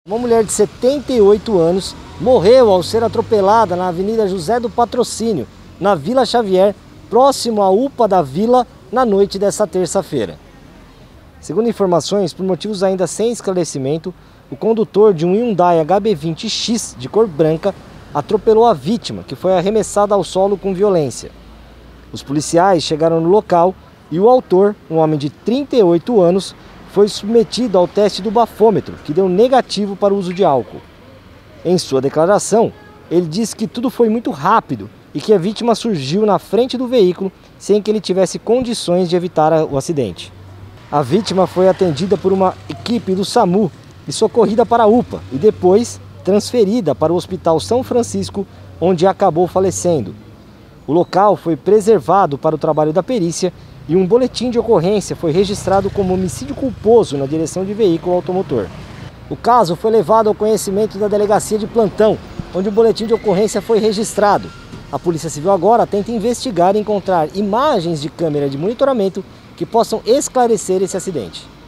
Uma mulher de 78 anos morreu ao ser atropelada na Avenida José do Patrocínio, na Vila Xavier, próximo à UPA da Vila, na noite desta terça-feira. Segundo informações, por motivos ainda sem esclarecimento, o condutor de um Hyundai HB20X de cor branca atropelou a vítima, que foi arremessada ao solo com violência. Os policiais chegaram no local e o autor, um homem de 38 anos, foi submetido ao teste do bafômetro, que deu negativo para o uso de álcool. Em sua declaração, ele disse que tudo foi muito rápido e que a vítima surgiu na frente do veículo sem que ele tivesse condições de evitar o acidente. A vítima foi atendida por uma equipe do SAMU e socorrida para a UPA e depois transferida para o Hospital São Francisco, onde acabou falecendo. O local foi preservado para o trabalho da perícia e um boletim de ocorrência foi registrado como homicídio culposo na direção de veículo automotor. O caso foi levado ao conhecimento da delegacia de plantão, onde o boletim de ocorrência foi registrado. A Polícia Civil agora tenta investigar e encontrar imagens de câmera de monitoramento que possam esclarecer esse acidente.